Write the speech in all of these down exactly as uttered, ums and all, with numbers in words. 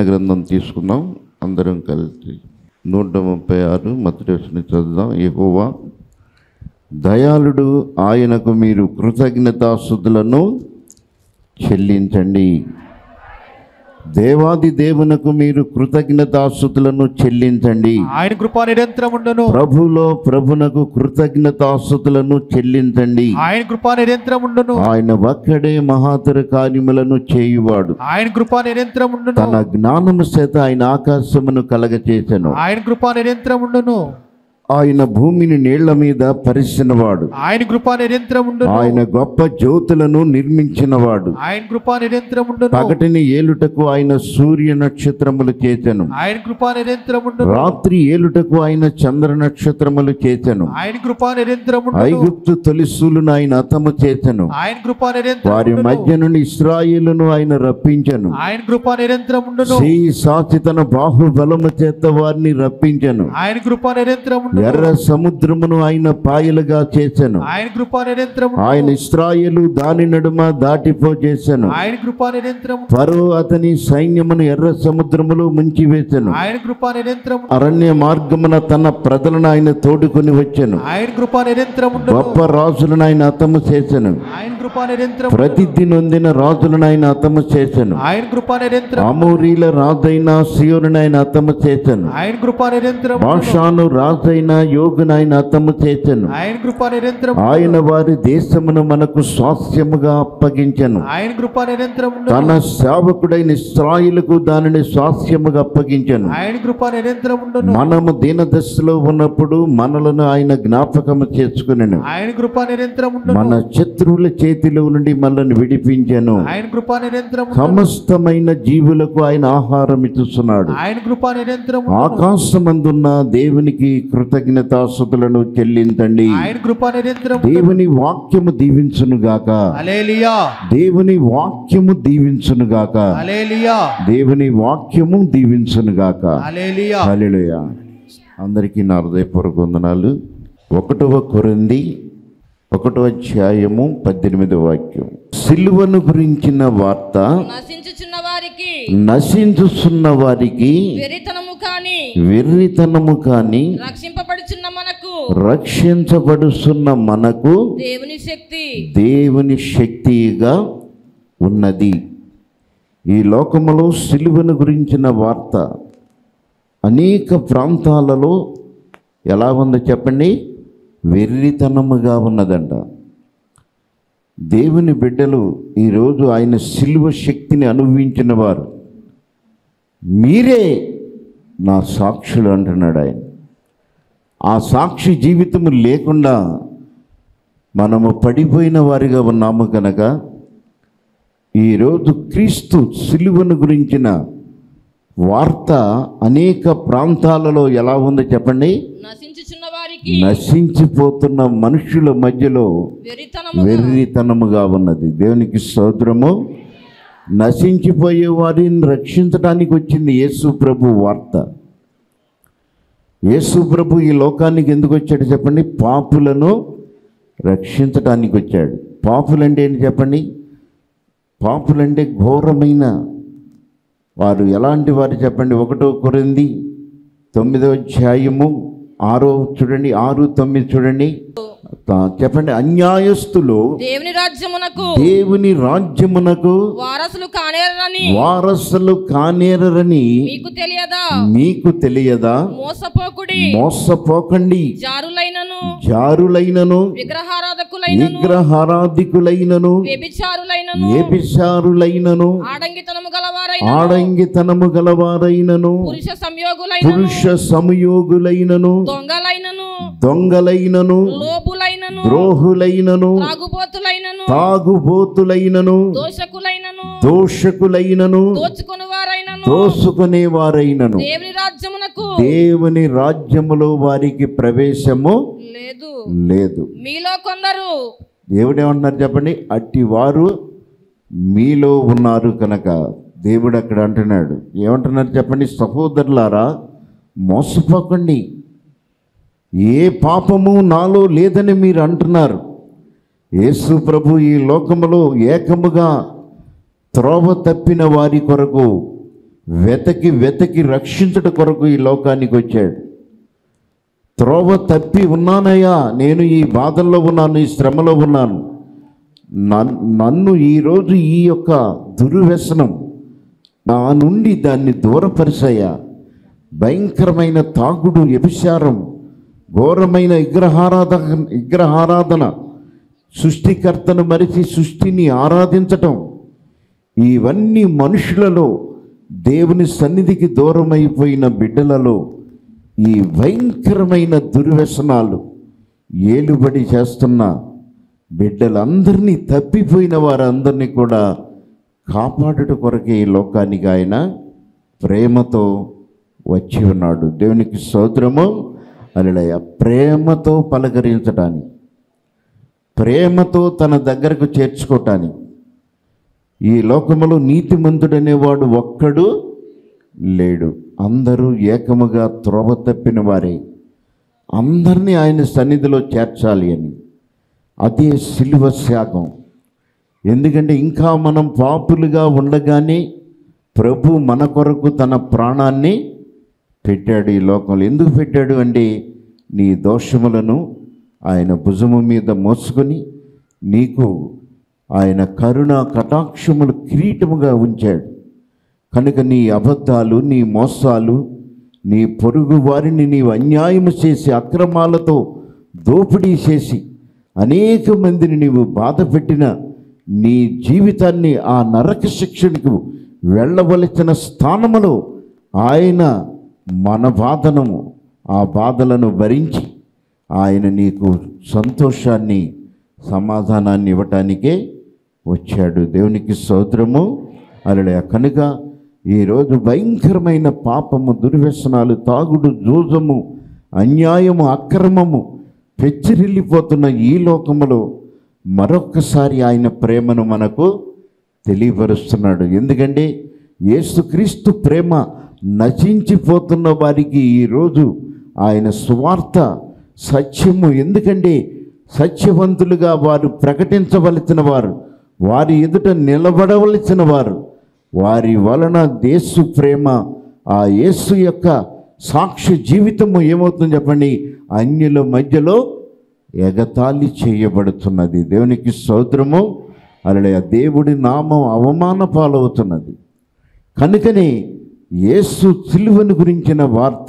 గ్రంథం తీసుకుందాం అందరం కలిసి. నూట ముప్పై ఆరు మొదటి వచనం చదువుదాం. యెహోవా దయాళుడు, ఆయనకు మీరు కృతజ్ఞతాస్తుతులను చెల్లించండి. దేవాది దేవునకు మీరు కృతజ్ఞతాస్తుతులను చెల్లించండి. ఆయన కృప నిరంతరం ఉండును. ప్రభులో ప్రభునకు కృతజ్ఞతాస్తుతులను చెల్లించండి. ఆయన కృప నిరంతరం ఉండును. ఆయన ఒక్కడే మహాతర కార్యములను చేయువాడు. ఆయన కృప నిరంతరం ఉండును. తన జ్ఞానము చేత ఆయన ఆకాశమును కలగచేసెను. ఆయన కృప నిరంతరం ఉండును. ఆయన భూమిని నీళ్ల మీద పరిచినవాడు. ఆయన కృప నిరంతరం ఉండును. ఆయన గొప్ప జ్యోతులను నిర్మించినవాడు. ఆయన కృప నిరంతరం ఉండును. పగటిని ఏలుటకు ఆయన సూర్య నక్షత్రములు చేసెను. ఆయన కృప నిరంతరం ఉండును. రాత్రి ఏలుటకు ఆయన చంద్ర నక్షత్రములు చేసెను. ఆయన కృప నిరంతరం ఉండును. ఐగుప్తు తొలిసూలును ఆయన హతము చేసెను. ఆయన కృప నిరంతరం వారి ఉండును. మధ్య నుండి ఇశ్రాయేలును ఆయన రప్పించెను. ఆయన కృప నిరంతరం ఉండును. చేయి సాచి తన బాహుబలము చేత వారిని రప్పించెను. ఆయన కృప నిరంతరం ఉండును. ఎర్ర సముద్రమును ఆయన పాయలుగా చేసెను. ఆయన కృప నిరంతరం ఉండును. ఆయన ఇశ్రాయేలు దాని నడుమ దాటిపో చేసెను. ఆయన కృప నిరంతరం ఉండును. ఫరో అతని సైన్యమును ఎర్ర సముద్రములో ముంచివేసెను. ఆయన కృప నిరంతరం ఉండును. అరణ్య మార్గమున తన ప్రజలను ఆయన తోడుకొని వచ్చెను. ఆయన కృప నిరంతరం ఉండును. గొప్ప రాజులను ఆయన హతము చేసెను. ఆయన కృప నిరంతరం ప్రతిథి నొందిన రాజులను ఆయన హతము చేసెను. ఆయన కృప నిరంతరం అమోరీల రాజైన సియోనును ఆయన హతము చేసెను. ఆయన కృప నిరంతరం బాషాను రాజైన యోగును ఆయన హతము చేసెను. ఆయన కృప నిరంతరం ఆయన వారి దేశమును మనకు స్వాస్థ్యముగా అప్పగించెను. ఆయన కృప నిరంతరం తన సేవకుడైన ఇశ్రాయేలుకు దానిని స్వాస్థ్యముగా అప్పగించెను. ఆయన కృప నిరంతరం ఉండును. మనము దీనదశలో ఉన్నప్పుడు మనలను ఆయన జ్ఞాపకము చేసుకునెను. ఆయన కృప నిరంతరం ఉండును. మన శత్రువుల చేతిలో నుండి మనల్ని విడిపించెను. ఆయన కృప నిరంతరం ఉండును. సమస్తమైన జీవులకు ఆయన ఆహారం ఇస్తున్నాడు. ఆయన కృప నిరంతరం ఉండును. ఆకాశమందున్న దేవునికి కృతజ్ఞతాస్తుతులను చెల్లించండి. ఆయన కృప నిరంతరం ఉండును. దేవుని వాక్యము దీవించునుగాక. హల్లెలూయా. దేవుని వాక్యము దీవించునుగాక. హల్లెలూయా. దేవుని వాక్యము దీవించునుగాక. హల్లెలూయా. హల్లెలూయా. అందరికీ నా హృదయపూర్వక వందనాలు. ఒకటవ కొరింథీ ఒకటవ అధ్యాయము పద్దెనిమిదవ వాక్యం. సిలువను గురించిన వార్త నశించుచున్న వారికి నశించుచున్న వారికి వెరితనము కాని వెర్రితనము కాని రక్షింపబడుచున్న మనకు రక్షించబడుచున్న మనకు దేవుని శక్తి దేవుని శక్తిగా ఉన్నది. ఈ లోకములో సిలువను గురించిన వార్త అనేక ప్రాంతాలలో ఎలా ఉందో చెప్పండి, వెర్రితనముగా ఉన్నదంట. దేవుని బిడ్డలు ఈరోజు ఆయన సిలువ శక్తిని అనుభవించిన వారు మీరే నా సాక్షులు అంటున్నాడు ఆయన. ఆ సాక్షి జీవితము లేకుండా మనము పడిపోయిన వారిగా ఉన్నాము కనుక ఈరోజు క్రీస్తు సిలువను గురించిన వార్త అనేక ప్రాంతాలలో ఎలా ఉందో చెప్పండి, నశించుచున్న వారికి నశించిపోతున్న మనుషుల మధ్యలో వెరితనము వెర్రితనముగా ఉన్నది. దేవునికి స్తోత్రము. నశించిపోయే వారిని రక్షించడానికి వచ్చింది యేసు ప్రభు వార్త. యేసు ప్రభు ఈ లోకానికి ఎందుకు వచ్చాడు చెప్పండి, పాపులను రక్షించడానికి వచ్చాడు. పాపులంటే ఏంటి చెప్పండి, పాపులంటే ఘోరమైన వారు. ఎలాంటి వారు చెప్పండి, ఒకటో కొరింథీ తొమ్మిదవ అధ్యాయము ఆరో చూడండి, ఆరు తొమ్మిది చూడండి, చెప్పండి. అన్యాయస్తులు దేవుని రాజ్యమునకు దేవుని రాజ్యమునకు వారసులు కానేరని వారసులు కానేరని మీకు తెలియదా? మీకు తెలియదా? మోసపోకుడి, మోసపోకండి. జారులైనను జారులైనను విగ్రహారాధకులైనను విగ్రహారాధికులైనను వ్యభిచారులైనను వ్యభిచారులైనను ఆడంగితనము గలవారైనను ఆడంగితనము గలవారైనను పురుష సంయోగులైనను పురుష సంయోగులైనను దొంగలైనను దొంగలైనను లోబులైనను ద్రోహులైనను తాగుబోతులైనను తాగుబోతులైనను దోషకులైనను దోషకులైనను దోచుకొనువారైనను దోసుకునేవారైనను దేవుని రాజ్యమునకు దేవుని రాజ్యములో వారికి ప్రవేశము లేదు లేదు. మీలో కొందరు దేవుడేమంటున్నారు చెప్పండి, అట్టి వారు మీలో ఉన్నారు కనుక దేవుడు అక్కడ అంటున్నాడు. ఏమంటున్నారు చెప్పండి, సహోదరులారా మోసపోకండి. ఏ పాపము నాలో లేదని మీరు అంటున్నారు. యేసు ప్రభు ఈ లోకములో ఏకముగా త్రోవ తప్పిన వారి కొరకు వెతకి వెతకి రక్షించుట కొరకు ఈ లోకానికి వచ్చాడు. త్రోవ తప్పి ఉన్నానయ్యా, నేను ఈ బాధల్లో ఉన్నాను, ఈ శ్రమలో ఉన్నాను, నన్ను ఈరోజు ఈ యొక్క దుర్వ్యసనం నా నుండి దాన్ని దూరపరిచయ్యా. భయంకరమైన తాగుడు, వ్యభిచారం, ఘోరమైన విగ్రహారాధన విగ్రహారాధన సృష్టికర్తను మరిచి సృష్టిని ఆరాధించటం, ఇవన్నీ మనుషులలో దేవుని సన్నిధికి దూరమైపోయిన బిడ్డలలో ఈ భయంకరమైన దుర్వ్యసనాలు ఏలుబడి చేస్తున్న బిడ్డలందరినీ, తప్పిపోయిన వారందరినీ కూడా కాపాడుట కొరకే ఈ లోకానికి ఆయన ప్రేమతో వచ్చి ఉన్నాడు. దేవునికి స్తోత్రము. హల్లెలూయా. ప్రేమతో పలకరించటానికి, ప్రేమతో తన దగ్గరకు చేర్చుకోవటానికి. ఈ లోకములో నీతిమంతుడనేవాడు ఒక్కడు లేడు, అందరూ ఏకముగా త్రోవ తప్పిన వారే. అందరినీ ఆయన సన్నిధిలో చేర్చాలి అని, అదే సిలువ త్యాగం. ఎందుకంటే ఇంకా మనం పాపులుగా ఉండగానే ప్రభు మన కొరకు తన ప్రాణాన్ని పెట్టాడు ఈ లోకంలో. ఎందుకు పెట్టాడు అంటే నీ దోషములను ఆయన భుజము మీద మోసుకొని నీకు ఆయన కరుణ కటాక్షములు కిరీటముగా ఉంచాడు. కనుక నీ అబద్ధాలు, నీ మోసాలు, నీ పొరుగు వారిని నీవు అన్యాయము చేసి అక్రమాలతో దోపిడీ చేసి అనేక మందిని నీవు బాధ పెట్టిన నీ జీవితాన్ని ఆ నరక శిక్షణకు వెళ్ళవలసిన స్థానములో ఆయన మన బాధనము ఆ బాధలను భరించి ఆయన నీకు సంతోషాన్ని, సమాధానాన్ని ఇవ్వటానికే వచ్చాడు. దేవునికి స్తోత్రము. హల్లెలూయా. కనుక ఈరోజు భయంకరమైన పాపము, దుర్వ్యసనాలు, తాగుడు, జూజము, అన్యాయము, అక్రమము పెచ్చిరిల్లిపోతున్న ఈ లోకములో మరొక్కసారి ఆయన ప్రేమను మనకు తెలియపరుస్తున్నాడు. ఎందుకంటే యేసుక్రీస్తు ప్రేమ నశించిపోతున్న వారికి ఈరోజు ఆయన సువార్త సత్యము. ఎందుకంటే సత్యవంతులుగా వారు ప్రకటించవలసిన వారు, వారి ఎదుట నిలబడవలసిన వారు, వారి వలన యేసు ప్రేమ, ఆ యేసు యొక్క సాక్ష్య జీవితము ఏమవుతుంది చెప్పండి, అన్యుల మధ్యలో ఎగతాళి చేయబడుతున్నది. దేవునికి స్తోత్రము. హల్లెలూయా. దేవుడి నామం అవమాన పాలవుతున్నది. కనుకనే యేసు సిలువను గురించిన వార్త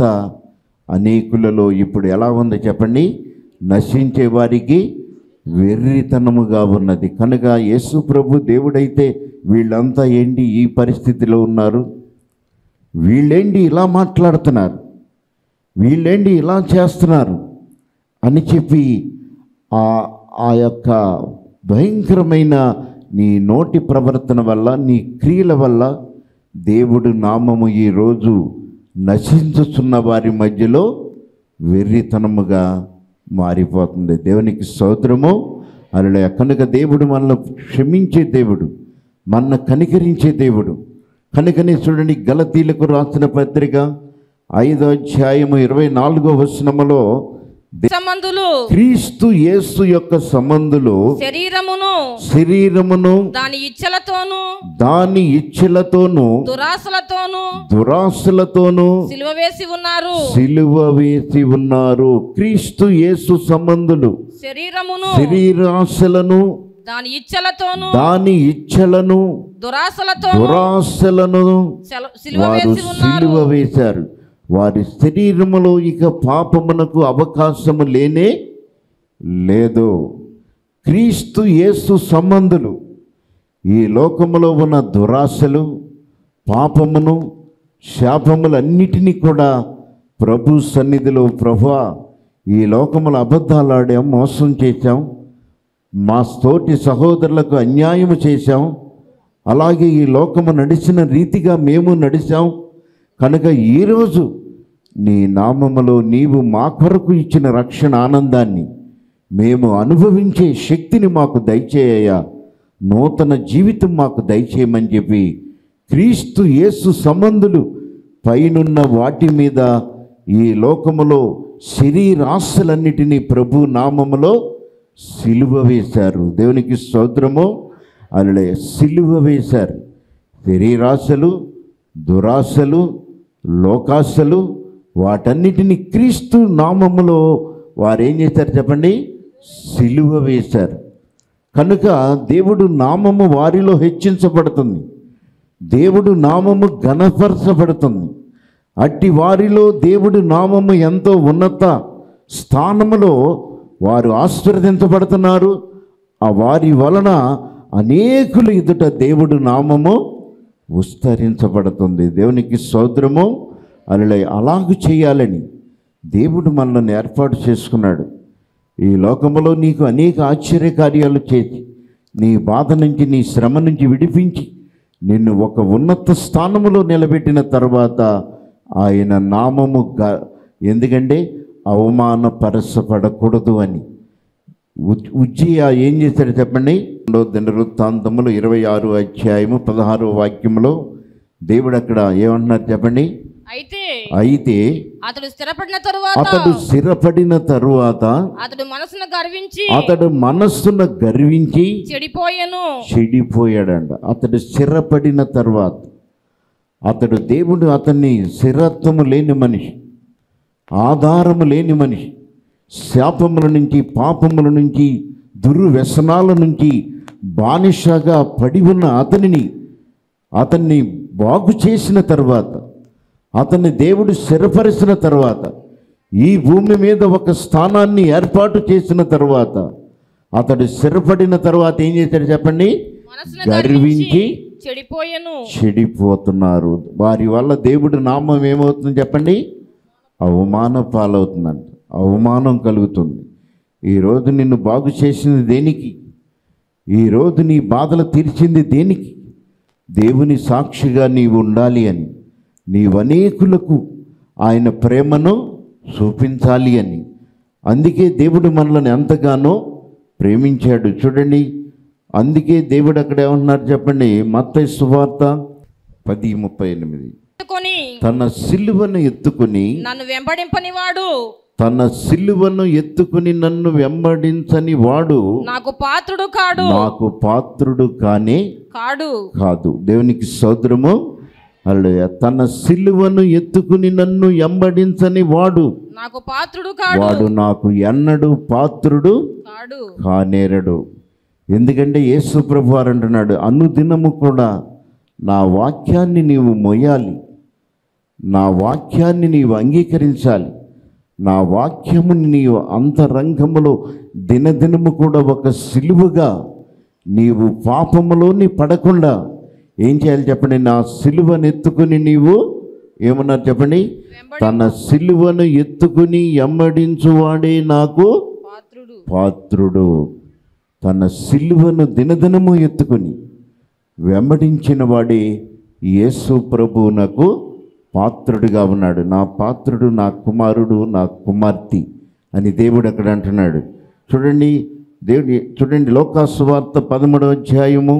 అనేకులలో ఇప్పుడు ఎలా ఉంది చెప్పండి, నశించే వారికి వెర్రితనముగా ఉన్నది. కనుక యేసు ప్రభు దేవుడైతే వీళ్ళంతా ఏంటి ఈ పరిస్థితిలో ఉన్నారు, వీళ్ళేంటి ఇలా మాట్లాడుతున్నారు, వీళ్ళేంటి ఇలా చేస్తున్నారు అని చెప్పి ఆ ఆ యొక్క భయంకరమైన నీ నోటి ప్రవర్తన వల్ల, నీ క్రియల వల్ల దేవుడు నామము ఈరోజు నశించుతున్న వారి మధ్యలో వెర్రితనముగా మారిపోతుంది. దేవునికి స్తోత్రము. హల్లెలూయా. కనుక దేవుడు మనల్ని క్షమించే దేవుడు, మన కనికరించే దేవుడు. కనుకనే చూడండి, గలతీలకు రాసిన పత్రిక ఐదో అధ్యాయము ఇరవై నాలుగో వచనములో సంబంధులు క్రీస్తు యేసు యొక్క సంబంధులు శరీరమును శరీరమును దాని ఇచ్చలతోను దాని ఇచ్చలతోను దురాశలతోను దురాశలతోను సిలువ వేసి ఉన్నారు సిలువ వేసి ఉన్నారు. క్రీస్తు యేసు సంబంధులు శరీరమును శరీరాశలను దాని ఇచ్చలతోను దాని ఇచ్చలను దురాశలతోను దురాశలను సెల- సిలువ వారు వేసి ఉన్నారు. సిలువ వేశారు. వారి శరీరములో ఇక పాపమునకు అవకాశము లేనే లేదు. క్రీస్తు యేసు సంబంధులు ఈ లోకములో ఉన్న దురాశలు, పాపమును, శాపములన్నిటినీ కూడా ప్రభు సన్నిధిలో, ప్రభువా ఈ లోకములో అబద్ధాలాడాం, మోసం చేశాం, మా తోటి సహోదరులకు అన్యాయము చేశాం, అలాగే ఈ లోకము నడిచిన రీతిగా మేము నడిచాం. కనుక ఈరోజు నీ నామములో నీవు మా కొరకు ఇచ్చిన రక్షణ ఆనందాన్ని మేము అనుభవించే శక్తిని మాకు దయచేయ్యా, నూతన జీవితం మాకు దయచేయమని చెప్పి క్రీస్తు యేసు సంబంధులు పైనున్న వాటి మీద ఈ లోకములో శరీరాశలన్నిటినీ ప్రభు నామములో సిలువ వేశారు. దేవునికి స్తోత్రము. అలలే సిలువ వేశారు. శరీరాశలు, దురాశలు, లోకాశలు వాటన్నిటిని క్రీస్తు నామములో వారు ఏం చేశారు చెప్పండి? సిలువ వేశారు. కనుక దేవుడు నామము వారిలో హెచ్చించబడుతుంది, దేవుడు నామము ఘనపరచబడుతుంది. అట్టి వారిలో దేవుడు నామము ఎంతో ఉన్నత స్థానములో వారు ఆశీర్వదించబడుతున్నారు. ఆ వారి వలన అనేకుల ఎదుట దేవుడు నామము విస్తరించబడుతుంది. దేవునికి స్తోత్రము. అలా అలాగూ చేయాలని దేవుడు మనల్ని ఏర్పాటు చేసుకున్నాడు. ఈ లోకంలో నీకు అనేక ఆశ్చర్యకార్యాలు చేసి నీ బాధ నుంచి, నీ శ్రమ నుంచి విడిపించి నిన్ను ఒక ఉన్నత స్థానములో నిలబెట్టిన తర్వాత ఆయన నామము గ ఎందుకంటే అవమానపరచబడకూడదు అని ఉజ్జియా ఏం చేశాడు చెప్పండి? రెండో దినవృత్తాంతములు ఇరవై ఆరు అధ్యాయము పదహారో వాక్యంలో దేవుడు అక్కడ ఏమంటున్నారు చెప్పండి? అయితే అయితే అతడు స్థిరపడిన తరువాత అతడు స్థిరపడిన తరువాత అతడు మనసును గర్వించి అతడు మనస్సును గర్వించి చెడిపోయెను. చెడిపోయాడంట. అతడు స్థిరపడిన తర్వాత అతడు దేవుడు అతన్ని స్థిరత్వము లేని మనిషి, ఆధారము లేని మనిషి, శాపముల నుంచి, పాపముల నుంచి, దుర్వ్యసనాల నుంచి బానిసగా పడి ఉన్న అతనిని అతన్ని బాగు చేసిన తర్వాత, అతన్ని దేవుడు స్థిరపరిచిన తర్వాత, ఈ భూమి మీద ఒక స్థానాన్ని ఏర్పాటు చేసిన తర్వాత, అతడు స్థిరపడిన తర్వాత ఏం చేశాడు చెప్పండి? మనసును గర్వించి చెడిపోయెను. చెడిపోతున్నారు. వారి వల్ల దేవుడి నామం ఏమవుతుంది చెప్పండి? అవమాన పాలవుతుందంట, అవమానం కలుగుతుంది. ఈరోజు నిన్ను బాగు చేసింది దేనికి? ఈరోజు నీ బాధలు తీర్చింది దేనికి? దేవుని సాక్షిగా నీవు ఉండాలి అని, నీవనేకులకు ఆయన ప్రేమను చూపించాలి అని. అందుకే దేవుడు మనల్ని ఎంతగానో ప్రేమించాడు. చూడండి, అందుకే దేవుడు అక్కడ ఏమంటున్నారు చెప్పండి? మత్తయి సువార్త పది ముప్పై ఎనిమిది ఎత్తుకొని తన సిలువను ఎత్తుకుని నన్ను వెంబడింపని వాడు తన సిలువను ఎత్తుకుని నన్ను వెంబడించని వాడు నాకు పాత్రుడు కాడు నాకు పాత్రుడు కానే కాడు కాదు. దేవునికి స్తోత్రము. హల్లెలూయా. తన సిలువను ఎత్తుకుని నన్ను వెంబడించని వాడు నాకు పాత్రుడు కాడు వాడు నాకు ఎన్నడు పాత్రుడు కాడు కానేరడు. ఎందుకంటే యేసు ప్రభు వారు అంటున్నాడు, అనుదినము కూడా నా వాక్యాన్ని నీవు మొయ్యాలి, నా వాక్యాన్ని నీవు అంగీకరించాలి, నా వాక్యముని నీవు అంతరంగములో దినదినము కూడా ఒక సిలువగా నీవు పాపములోని పడకుండా ఏం చేయాలి చెప్పండి? నా సిలువను ఎత్తుకుని నీవు ఏమన్నారు చెప్పండి? తన సిలువను ఎత్తుకుని ఎమ్మడించువాడే నాకు పాత్రుడు పాత్రుడు. తన సిలువను దినదినము ఎత్తుకుని వెంబడించిన వాడే యేసు ప్రభువునకు పాత్రుడిగా ఉన్నాడు. నా పాత్రుడు, నా కుమారుడు, నా కుమార్తె అని దేవుడు అక్కడ అంటున్నాడు. చూడండి, దేవుడి చూడండి లోకాసువార్త పదమూడవ అధ్యాయము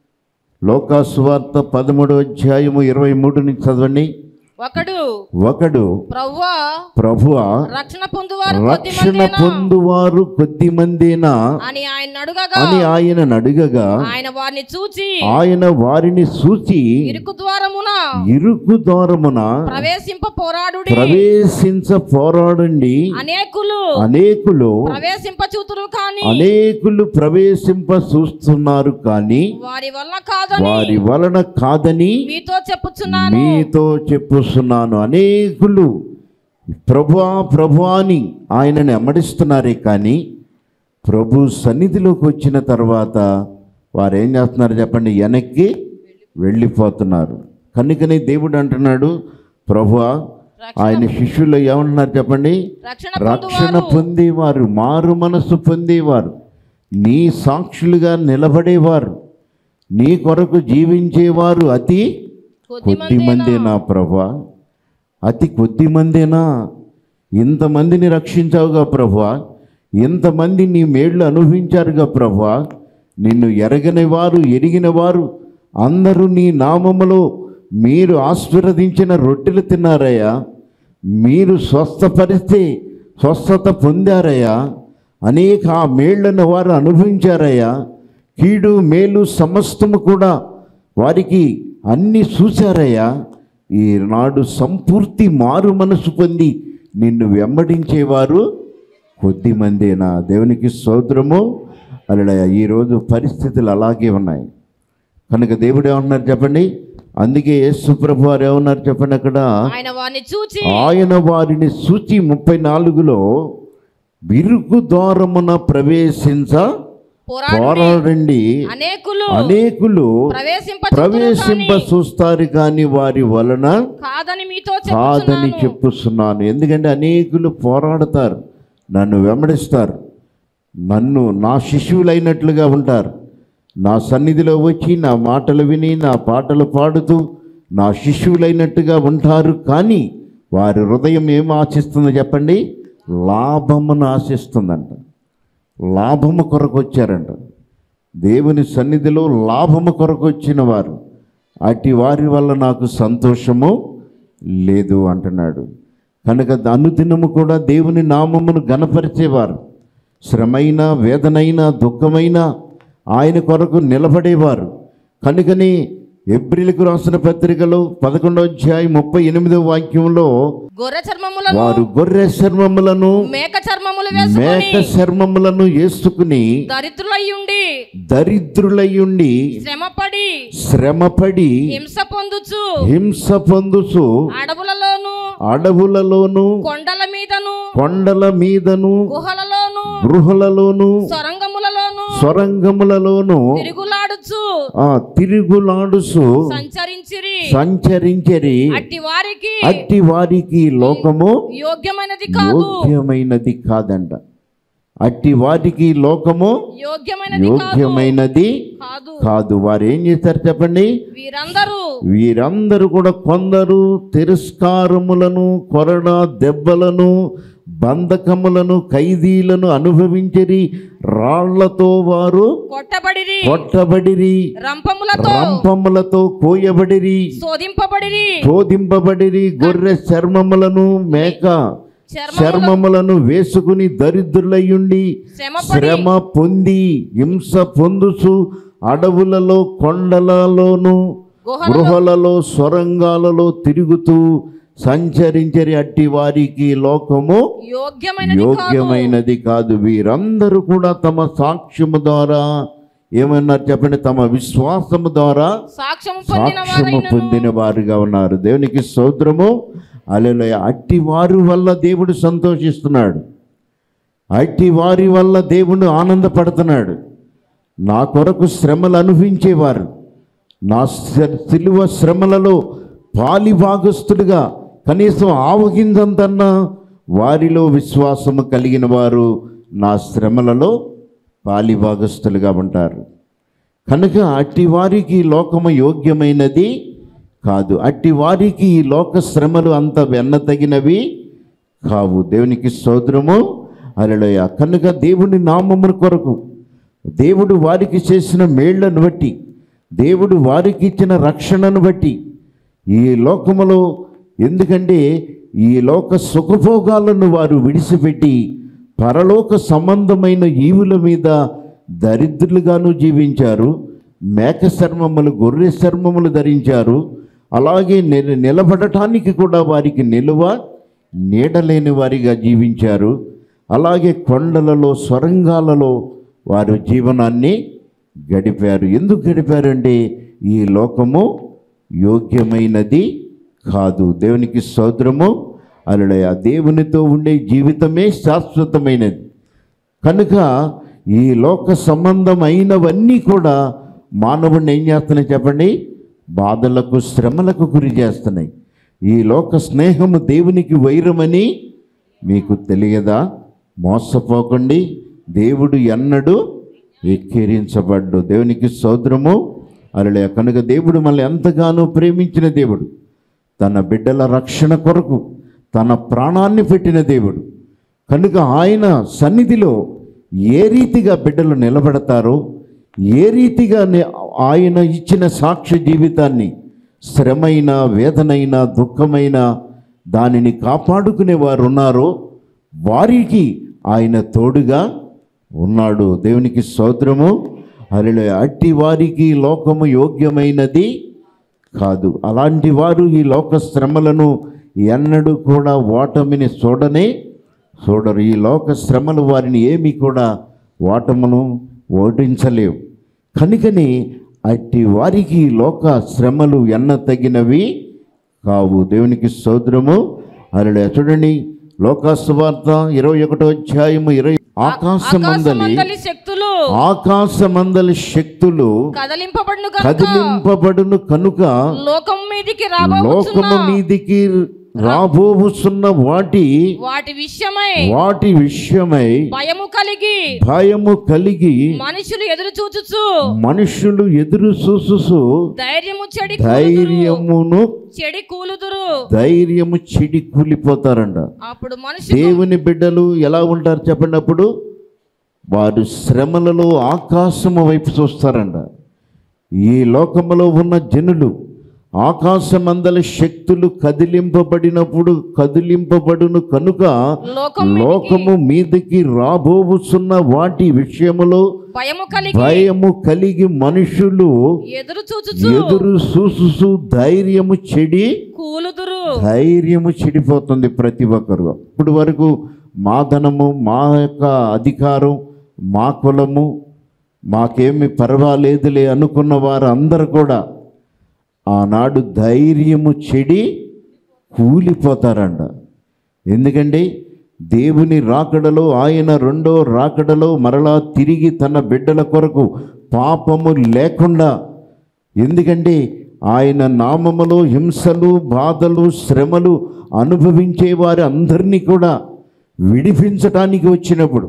లోకాసువార్త పదమూడవ అధ్యాయము ఇరవై మూడు నుంచి చదవండి. ఒకడు ఒకడు ప్రభువా ప్రభువా రక్షణ పొందువారు రక్షణ పొందువారు కొద్ది మందేనా అని ఆయన అడుగగా అని ఆయన అడుగగా ఆయన వారిని చూచి ఆయన వారిని చూచి ఇరుకు ద్వారమున ఇరుకు ద్వారమున ప్రవేశింప పోరాడుడి ప్రవేశించ పోరాడండి అనేకులు అనేకులు ప్రవేశింప చూతురు కానీ అనేకులు ప్రవేశింప చూస్తున్నారు కానీ వారి వల్ల కాదని వారి వలన కాదని మీతో చెప్పుచున్నాను మీతో చెప్పుస్తున్నాను. అనేకులు ప్రభువా ప్రభువా అని ఆయనని అమ్మడిస్తున్నారే కానీ ప్రభు సన్నిధిలోకి వచ్చిన తర్వాత వారు ఏం చేస్తున్నారు చెప్పండి? వెనక్కి వెళ్ళిపోతున్నారు. కనుకనే దేవుడు అంటున్నాడు, ప్రభువా ఆయన శిష్యులు ఏమంటున్నారు చెప్పండి? రక్షణ పొందేవారు, మారు మనసు పొందేవారు, నీ సాక్షులుగా నిలబడేవారు, నీ కొరకు జీవించేవారు అతి కొద్ది మందేనా ప్రభువా? అతి కొద్ది మందేనా? ఇంతమందిని రక్షించావుగా ప్రభువా, ఇంతమంది నీ మేళ్ళు అనుభవించారుగా ప్రభువా, నిన్ను ఎరగని వారు ఎరిగిన వారు అందరూ నీ నామములో మీరు ఆశీర్వదించిన రొట్టెలు తిన్నారయ్యా, మీరు స్వస్థపరిస్తే స్వస్థత పొందారయ్యా, అనేక ఆ మేళ్లను వారు అనుభవించారయ్యా, కీడు మేలు సమస్తము కూడా వారికి అన్నీ చూశారయ్యా. ఈనాడు సంపూర్తి మారు మనసు పొంది నిన్ను వెంబడించేవారు కొద్ది మందేనా? దేవునికి స్తోత్రము. హల్లెలూయా. ఈరోజు పరిస్థితులు అలాగే ఉన్నాయి కనుక దేవుడు ఏమన్నారు చెప్పండి? అందుకే యేసు ప్రభు వారు ఏమన్నారు చెప్పండి? అక్కడ ఆయన వారిని చూచి ఆయన వారిని సూచి ముప్పై నాలుగులో బిరుకు ద్వారమున ప్రవేశించ పోరాడండి, అనేకులు అనేకులు ప్రవేశింప ప్రవేశింప చూస్తారు కానీ వారి వలన కాదని మీతో కాదని చెప్పుచున్నాను. చెప్పుస్తున్నాను. ఎందుకంటే అనేకులు పోరాడతారు, నన్ను వెంబడిస్తారు, నన్ను నా శిష్యులైనట్లుగా ఉంటారు, నా సన్నిధిలో వచ్చి నా మాటలు విని నా పాటలు పాడుతూ నా శిష్యులైనట్టుగా ఉంటారు. కానీ వారి హృదయం ఏం ఆశిస్తుందో చెప్పండి? లాభమును ఆశిస్తుందంట. లాభము కొరకు వచ్చారంట. దేవుని సన్నిధిలో లాభము కొరకు వచ్చిన వారు, అట్టి వారి వల్ల నాకు సంతోషము లేదు అంటున్నాడు. కనుక అనుదినము కూడా దేవుని నామమును గణపరిచేవారు, శ్రమైన వేదనైనా దుఃఖమైనా ఆయన కొరకు నిలబడేవారు. కనుకని ఎబ్రిలకు రాసిన పత్రికలో పదకొండవ అధ్యాయం ముప్పై ఎనిమిదవ వాక్యంలో గొర్రె చర్మములను వారు గొర్రె చర్మములను మేక చర్మములు మేక వేసుకొని చర్మములను వేసుకుని దరిద్రులయ్యుండి దరిద్రులయ్యుండి శ్రమపడి శ్రమపడి హింస పొందుచు హింస పొందుచు అడవులలోను అడవులలోను కొండల మీదను కొండల మీదను గుహలలోను గృహలలోను సొరంగములలోను సొరంగములలోను తిరుగులాడుచు ఆ తిరుగులాడుసు సంచరించిరి. సంచరించరి. అట్టి వారికి అట్టి వారికి లోకము యోగ్యమైనది కాదు, యోగ్యమైనది కాదంట. అట్టి వారికి లోకము యోగ్యమైనది కాదు యోగ్యమైనది కాదు. కాదు. వారు ఏం చేస్తారు చెప్పండి? వీరందరూ వీరందరూ కూడా కొందరు తిరస్కారములను, కొరడా దెబ్బలను, బంధకములను, ఖైదీలను అనుభవించరి. రాళ్లతో వారు కొట్టబడిరి, కొట్టబడిరి, రంపములతో రంపములతో కోయబడిరి, శోధింపబడిరి, శోధింపబడిరి. గొర్రె చర్మములను మేక చర్మములను వేసుకుని దరిద్రులయ్యుండి శ్రమ పొంది హింస పొందుచు అడవులలో కొండలలోను గృహలలో సొరంగాలలో తిరుగుతూ సంచరించరి. అట్టి వారికి లోకము యోగ్యమైనది కాదు. యోగ్యమైనది కాదు. వీరందరూ కూడా తమ సాక్ష్యము ద్వారా ఏమన్నారు చెప్పండి? తమ విశ్వాసము ద్వారా సాక్ష్యము పొందిన సాక్ష్యము వారైనను పొందిన వారుగా ఉన్నారు. దేవునికి స్తోత్రము. హల్లెలూయా. అట్టి వారి వల్ల దేవుడు సంతోషిస్తున్నాడు, అట్టి వారి వల్ల దేవుడు ఆనందపడుతున్నాడు. నా కొరకు శ్రమలు అనుభవించేవారు, నా సిలువ శ్రమలలో పాలిభాగస్తుడిగా కనీసం ఆవగింజంతన్నా వారిలో విశ్వాసము కలిగిన వారు నా శ్రమలలో పాలిభాగస్తులుగా ఉంటారు. కనుక అట్టి వారికి లోకము యోగ్యమైనది కాదు. అట్టి వారికి ఈ లోక శ్రమలు అంత వెన్నతగినవి కావు. దేవునికి స్తోత్రము. హల్లెలూయా. కనుక దేవుని నామమున కొరకు, దేవుడు వారికి చేసిన మేళ్లను బట్టి, దేవుడు వారికి ఇచ్చిన రక్షణను బట్టి ఈ లోకములో, ఎందుకంటే ఈ లోక సుఖభోగాలను వారు విడిచిపెట్టి పరలోక సంబంధమైన ఈవుల మీద దరిద్రులుగాను జీవించారు. మేక చర్మములు, గొర్రె చర్మములు ధరించారు. అలాగే నిల నిలబడటానికి కూడా వారికి నిలువ నీడలేని వారిగా జీవించారు. అలాగే కొండలలో స్వరంగాలలో వారు జీవనాన్ని గడిపారు. ఎందుకు గడిపారంటే ఈ లోకము యోగ్యమైనది కాదు. దేవునికి స్తోత్రము. హల్లెలూయా. దేవునితో ఉండే జీవితమే శాశ్వతమైనది. కనుక ఈ లోక సంబంధమైనవన్నీ కూడా మానవుడిని ఏం చేస్తున్నాయి చెప్పండి? బాధలకు, శ్రమలకు గురి చేస్తున్నాయి. ఈ లోక స్నేహము దేవునికి వైరమని మీకు తెలియదా? మోసపోకండి, దేవుడు ఎన్నడూ ఎక్కిరించబడ్డు. దేవునికి స్తోత్రము. హల్లెలూయా. కనుక దేవుడు మనల్ని ఎంతగానో ప్రేమించిన దేవుడు, తన బిడ్డల రక్షణ కొరకు తన ప్రాణాన్ని పెట్టిన దేవుడు. కనుక ఆయన సన్నిధిలో ఏ రీతిగా బిడ్డలు నిలబడతారో, ఏ రీతిగా ఆయన ఇచ్చిన సాక్ష్య జీవితాన్ని శ్రమైన, వేదనైన, దుఃఖమైన దానిని కాపాడుకునే వారు ఉన్నారో వారికి ఆయన తోడుగా ఉన్నాడు. దేవునికి స్తోత్రము. హల్లెలూయా. అట్టి వారికి లోకము యోగ్యమైనది కాదు. అలాంటి వారు ఈ లోక శ్రమలను ఎన్నడూ కూడా ఓటమిని చూడనే చూడరు. ఈ లోక శ్రమలు వారిని ఏమీ కూడా ఓటమును ఓడించలేవు. కనుకని అట్టి వారికి ఈ లోక శ్రమలు ఎన్న తగినవి కావు. దేవునికి స్తోత్రము. అలా చూడండి, లోకాసువార్త ఇరవై ఒకటో అధ్యాయము ఇరవై ఆకాశమందలి ఆకాశమందలి శక్తులు ఆకాశమందలి శక్తులు కదలింపబడును కనుక కదిలింపబడును కనుక లోకం మీదికి లోకము రాబోతున్న మీదికి రాబోవుచున్న వాటి వాటి విషయమై వాటి విషయమై భయము కలిగి భయము కలిగి మనుషులు ఎదురు చూచుచు మనుషులు ఎదురు చూసు ధైర్యము చెడి ధైర్యమును చెడి కూలుదురు. ధైర్యము చెడి కూలిపోతారంట. అప్పుడు మనుషులు దేవుని బిడ్డలు ఎలా ఉంటారు చెప్పండి? అప్పుడు వారు శ్రమలలో ఆకాశము వైపు చూస్తారంట. ఈ లోకములో ఉన్న జనులు ఆకాశమందలి శక్తులు కదిలింపబడినప్పుడు కదిలింపబడును కనుక లోకము మీదకి రాబోవుచున్న వాటి విషయములో భయము కలిగి భయము కలిగి మనుషులు ఎదురు చూచుచు ఎదురు చూసు ధైర్యము చెడి కూలుదురు. ధైర్యము చెడిపోతుంది ప్రతి ఒక్కరు. ఇప్పుడు వరకు మా ధనము, మా యొక్క అధికారం, మా కులము, మాకేమి పర్వాలేదులే అనుకున్న వారు అందరూ కూడా ఆనాడు ధైర్యము చెడి కూలిపోతారంట. ఎందుకంటే దేవుని రాకడలో, ఆయన రెండో రాకడలో మరలా తిరిగి తన బిడ్డల కొరకు పాపము లేకుండా, ఎందుకంటే ఆయన నామములో హింసలు, బాధలు, శ్రమలు అనుభవించే వారి అందరినీ కూడా విడిపించటానికి వచ్చినప్పుడు,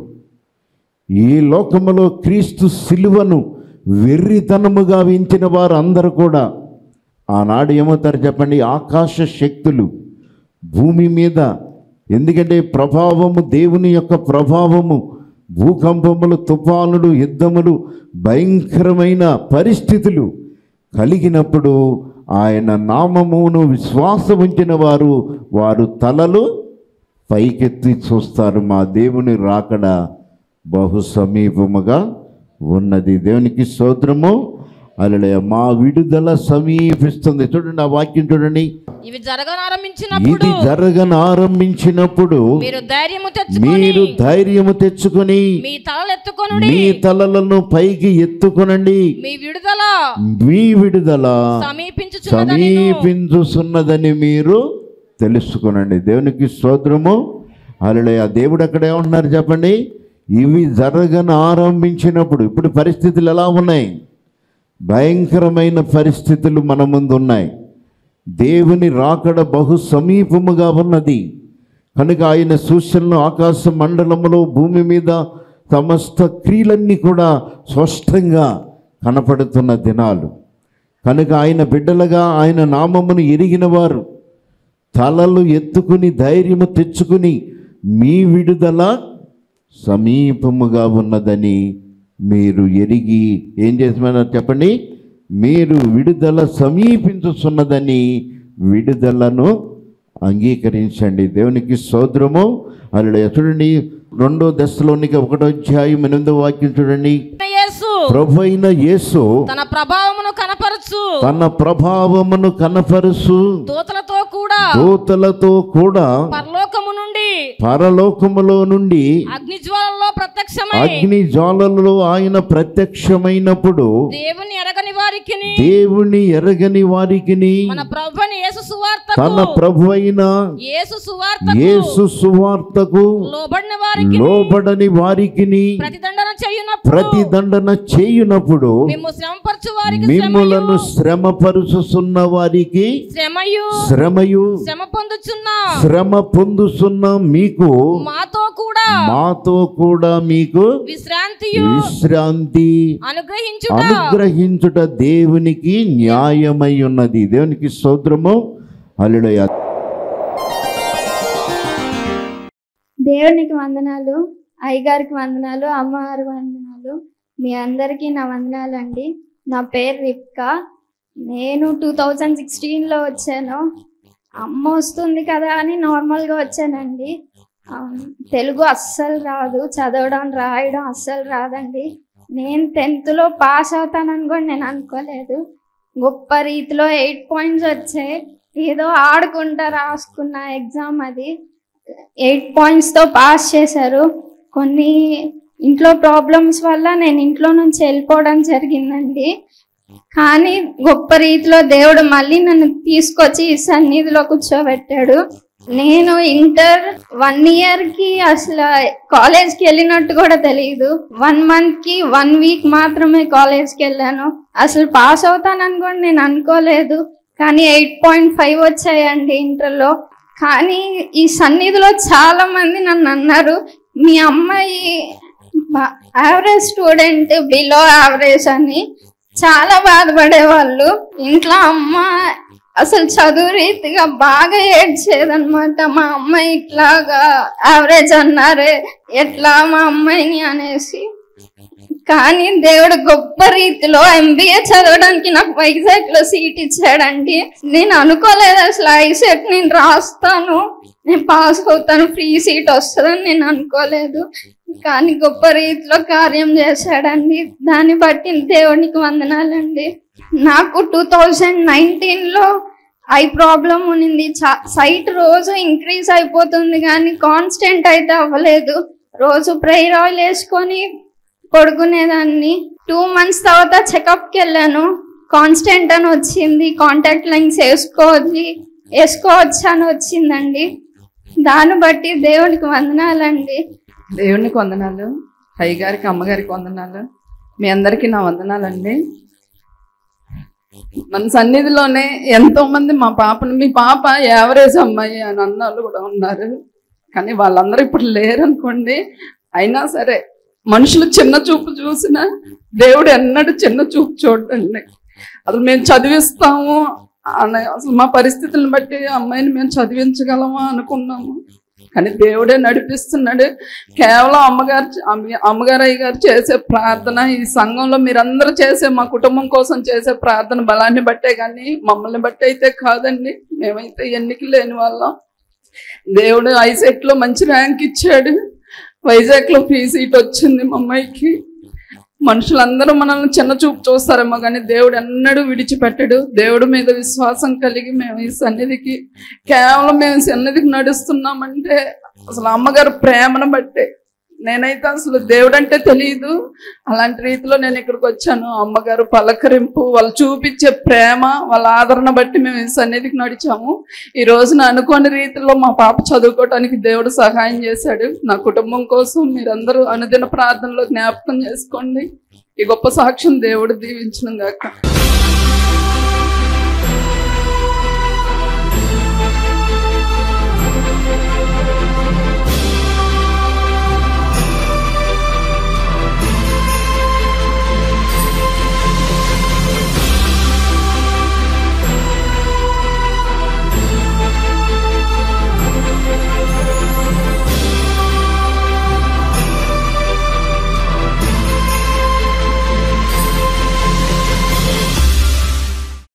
ఈ లోకములో క్రీస్తు సిలువను వెర్రితనముగా ఎంచిన వారు అందరూ కూడా ఆనాడు ఏమవుతారు చెప్పండి? ఆకాశ శక్తులు భూమి మీద, ఎందుకంటే ప్రభావము, దేవుని యొక్క ప్రభావము, భూకంపములు, తుఫానులు, యుద్ధములు, భయంకరమైన పరిస్థితులు కలిగినప్పుడు ఆయన నామమును విశ్వాసం ఉంచిన వారు వారు తలలు పైకెత్తి చూస్తారు. మా దేవుని రాకడ బహు సమీపముగా ఉన్నది. దేవునికి స్తోత్రము. హల్లెలూయా. మా విడుదల సమీపిస్తుంది. చూడండి ఆ వాక్యం చూడండి. ఇవి జరగనారంభించినప్పుడు ఇది జరగనారంభించినప్పుడు మీరు ధైర్యము తెచ్చుకొని మీరు ధైర్యము తెచ్చుకొని మీ తలలు ఎత్తుకొనుడి, మీ తలలను పైకి ఎత్తుకొనండి, మీ విడుదల మీ విడుదల సమీపించుచున్నదని సమీపించుచున్నదని మీరు తెలుసుకొనండి. దేవునికి స్తోత్రము. హల్లెలూయా. దేవుడు అక్కడ ఏమంటున్నారు చెప్పండి? ఇవి జరగను ఆరంభించినప్పుడు. ఇప్పుడు పరిస్థితులు ఎలా ఉన్నాయి? భయంకరమైన పరిస్థితులు మన ముందు ఉన్నాయి. దేవుని రాకడ బహు సమీపముగా ఉన్నది కనుక ఆయన సూచనలు ఆకాశ మండలములో, భూమి మీద సమస్త క్రియలన్నీ కూడా స్పష్టంగా కనపడుతున్న దినాలు కనుక ఆయన బిడ్డలుగా ఆయన నామమును ఎరిగిన వారు తలలు ఎత్తుకుని ధైర్యము తెచ్చుకుని మీ విడుదల సమీపముగా ఉన్నదని మీరు ఎరిగి ఏం చేస్తున్నారు చెప్పండి? మీరు విడుదల సమీపించుతున్నదని విడుదలను అంగీకరించండి. దేవునికి స్తోత్రము. హల్లెలూయా. చూడండి రెండో దశలోనికి ఒకటో అధ్యాయం ఎనిమిదో వాక్యం చూడండి. ప్రభు అయిన యేసు తన ప్రభావమును కనపరచు తన ప్రభావమును కనపరుచు దూతలతో కూడా దూతలతో కూడా పరలోకము నుండి పరలోకములో నుండి అగ్ని జ్వాలలో ప్రత్యక్షమై అగ్ని జ్వాలలలో ఆయన ప్రత్యక్షమైనప్పుడు దేవుని ఎరగని వారికి దేవుని ఎరగని వారికి మన ప్రభువైన యేసు సువార్తకు తన ప్రభు అయిన యేసు సువార్తకు యేసు సువార్తకు లోబడిన వారికి లోబడని వారికి ప్రతిదండన చేయునప్పుడు ప్రతిదండన చేయునప్పుడు మేము శ్రమపరచు వారికి మిమ్ములను శ్రమపరుచుచున్న వారికి శ్రమయు శ్రమయు శ్రమ పొందుచున్న శ్రమ పొందుచున్న మీకు మాతో కూడా మాతో కూడా మీకు విశ్రాంతియు విశ్రాంతి అనుగ్రహించుట అనుగ్రహించుట దేవునికి న్యాయమై ఉన్నది. దేవునికి స్తోత్రము. హల్లెలూయా. దేవునికి వందనాలు, అయ్యగారికి వందనాలు, అమ్మవారి వందనాలు, మీ అందరికీ నా వందనాలు అండి. నా పేరు రిప్కా. నేను టూ థౌజండ్ సిక్స్టీన్లో వచ్చాను. అమ్మ వస్తుంది కదా అని నార్మల్గా వచ్చానండి. తెలుగు అస్సలు రాదు, చదవడం రాయడం అస్సలు రాదండి. నేను టెన్త్లో పాస్ అవుతానని కూడా నేను అనుకోలేదు. గొప్ప రీతిలో ఎయిట్ పాయింట్స్ వచ్చాయి. ఏదో ఆడుకుంటా రాసుకున్న ఎగ్జామ్ అది. ఎయిట్ పాయింట్స్తో పాస్ చేశారు. కొన్ని ఇంట్లో ప్రాబ్లమ్స్ వల్ల నేను ఇంట్లో నుంచి వెళ్ళిపోవడం జరిగిందండి. కానీ గొప్ప రీతిలో దేవుడు మళ్ళీ నన్ను తీసుకొచ్చి ఈ సన్నిధిలో కూర్చోబెట్టాడు. నేను ఇంటర్ వన్ ఇయర్ కి అసలు కాలేజ్కి వెళ్ళినట్టు కూడా తెలియదు. వన్ మంత్ కి వన్ వీక్ మాత్రమే కాలేజ్కి వెళ్ళాను. అసలు పాస్ అవుతానని కూడా నేను అనుకోలేదు. కానీ ఎయిట్ పాయింట్ ఫైవ్ వచ్చాయండి ఇంటర్లో. కానీ ఈ సన్నిధిలో చాలా మంది నన్ను అన్నారు, మీ అమ్మాయి యావరేజ్ స్టూడెంట్, బిలో యావరేజ్ అని చాలా బాధపడేవాళ్ళు. ఇంట్లో అమ్మ అసలు చదువు రీతిగా బాగా ఏడ్చేదనమాట. మా అమ్మాయి ఇట్లాగా యావరేజ్ అన్నారే, ఎట్లా మా అమ్మాయిని అనేసి. కానీ దేవుడు గొప్ప రీతిలో ఎంబీఏ చదవడానికి నాకు వైజాగ్ లో సీట్ ఇచ్చాడండి. నేను అనుకోలేదు అసలు ఐసెట్ నేను రాస్తాను, నేను పాస్ అవుతాను, ఫ్రీ సీట్ వస్తుందని నేను అనుకోలేదు. కానీ గొప్ప రీతిలో కార్యం చేశాడండి. దాన్ని బట్టి దేవునికి వందనాలండి. నాకు టూ థౌజండ్ నైన్టీన్ లో ఐ ప్రాబ్లం ఉన్నింది. సైట్ రోజు ఇంక్రీజ్ అయిపోతుంది కానీ కాన్స్టెంట్ అయితే అవ్వలేదు. రోజు ప్రేయర్ ఆయిల్ వేసుకొని పడుకునేదాన్ని. టూ మంత్స్ తర్వాత చెకప్కి వెళ్ళాను. కాన్స్టెంట్ అని వచ్చింది. కాంటాక్ట్ లెన్స్ వేసుకోవాలి వేసుకోవచ్చు అని వచ్చిందండి. దాన్ని బట్టి దేవునికి వందనాలండి. దేవునికి వందనాలు. అయ్య గారికి, అమ్మగారికి వందనాలు. మీ అందరికీ నా వందనాలండి. మన సన్నిధిలోనే ఎంతో మంది మా పాపను, మీ పాప యావరేజ్ అమ్మాయి అని అన్న వాళ్ళు కూడా ఉన్నారు. కానీ వాళ్ళందరూ ఇప్పుడు లేరు అనుకోండి. అయినా సరే మనుషులు చిన్న చూపు చూసినా దేవుడు ఎన్నడూ చిన్న చూపు చూడండి. అసలు మేము చదివిస్తాము అని, అసలు మా పరిస్థితులను బట్టి అమ్మాయిని మేము చదివించగలమా అనుకున్నాము. కానీ దేవుడే నడిపిస్తున్నాడు. కేవలం అమ్మగారు అమ్మగారు అయ్య గారు చేసే ప్రార్థన, ఈ సంఘంలో మీరందరూ చేసే, మా కుటుంబం కోసం చేసే ప్రార్థన బలాన్ని బట్టే కానీ మమ్మల్ని బట్టి అయితే కాదండి. మేమైతే ఎన్నిక లేని వాళ్ళం. దేవుడు ఐసెట్ లో మంచి ర్యాంక్ ఇచ్చాడు. వైజాగ్ లో ఫ్రీ సీట్ వచ్చింది మా అమ్మాయికి. మనుషులందరూ మనల్ని చిన్న చూపు చూస్తారేమో కానీ దేవుడు ఎన్నడూ విడిచిపెట్టడు. దేవుడి మీద విశ్వాసం కలిగి మేము ఈ సన్నిధికి, కేవలం మేము సన్నిధికి నడుస్తున్నామంటే అసలు అమ్మగారు ప్రేమను బట్టే. నేనైతే అసలు దేవుడు అంటే తెలియదు. అలాంటి రీతిలో నేను ఇక్కడికి వచ్చాను. అమ్మగారు పలకరింపు, వాళ్ళు చూపించే ప్రేమ, వాళ్ళ ఆదరణ బట్టి మేము ఈ సన్నిధికి నడిచాము. ఈ రోజున అనుకోని రీతిలో మా పాప చదువుకోవటానికి దేవుడు సహాయం చేశాడు. నా కుటుంబం కోసం మీరందరూ అనుదిన ప్రార్థనలో జ్ఞాపకం చేసుకోండి. ఈ గొప్ప సాక్ష్యం దేవుడు దీవించును గాక.